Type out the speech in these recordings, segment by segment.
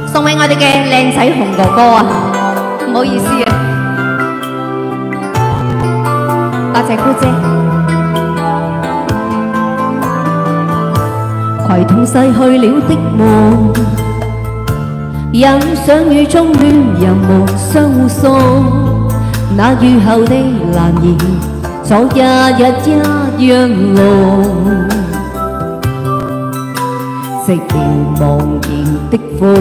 送俾我哋嘅靚仔紅哥哥啊！唔好意思啊，多謝姑姐。 攜同逝去了的夢，欣賞雨中戀人無相互送，那雨後的難言，昨日一樣濃。寂寥茫然的風，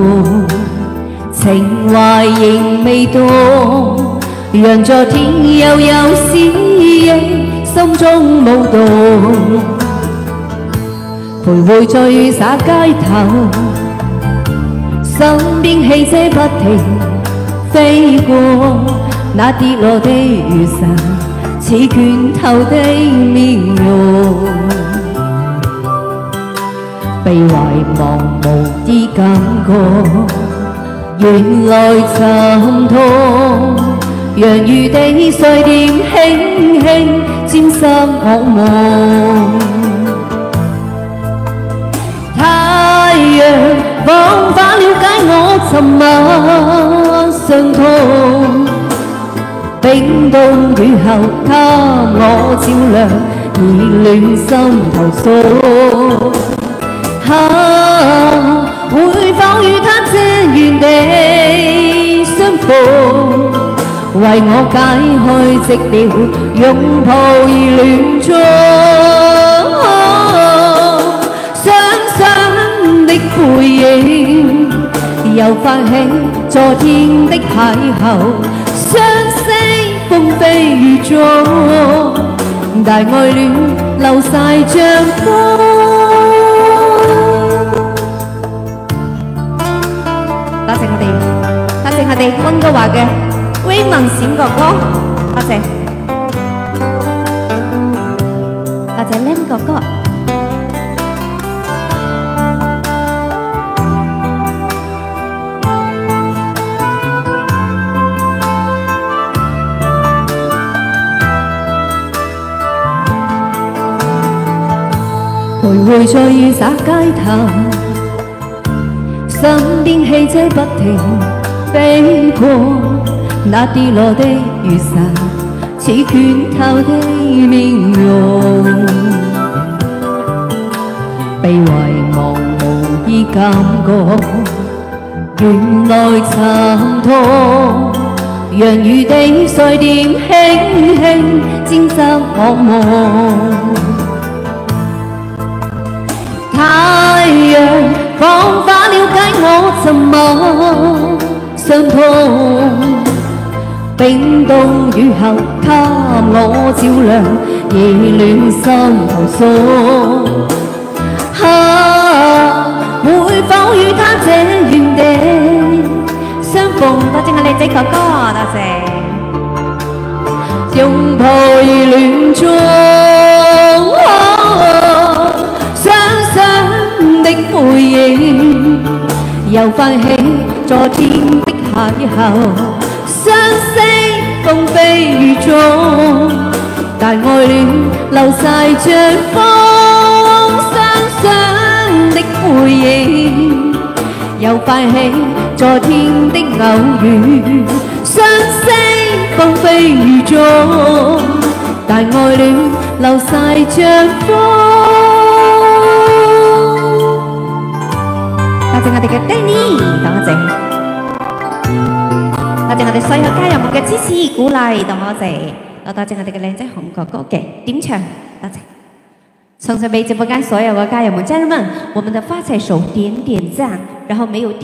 情懷仍未動，讓昨天又有思憶心中舞動，徘徊在雨灑街頭，身邊汽車不停飛過，那跌落的雨傘似拳頭的面容。被遺忘無啲感覺，原來沉痛，讓雨的碎點輕輕沾濕我夢。太陽仿佛了解我沉默傷痛，冰凍雨後給我照亮，熱暖心頭訴。會否與他這原地相逢？為我解開寂寥，擁抱而戀中。雙雙的背影，又泛起昨天的邂逅，相識風飛雨中，大愛戀流晒像風。多謝我哋溫哥華嘅威文閃哥哥，多謝Lem哥哥。徘徊在雨灑街頭，身邊汽車不停飛過，那跌落的雨傘似拳頭的面容。被遺忘無意感覺，原來沉痛，讓雨的碎點輕輕沾濕我夢。太陽仿佛了解我沉默傷痛，冰凍雨後給我照亮，熱暖心頭訴。會否與他這原地相逢？多謝我靚仔哥哥，多謝。擁抱而戀中，雙雙的背影，又泛起昨天的邂逅，相識風飛雨中，大愛戀流晒像風，雙雙的背影，又泛起昨天的偶遇，相識風飛雨中，大愛戀流晒像風。多謝我哋嘅 Danny， 多謝我哋所有家人們嘅支持鼓勵，多謝多謝我哋嘅靚仔紅哥哥嘅點唱，多謝。送上俾直播間所有嘅家人們，家人們，我們的發財手點點讚，然後沒有。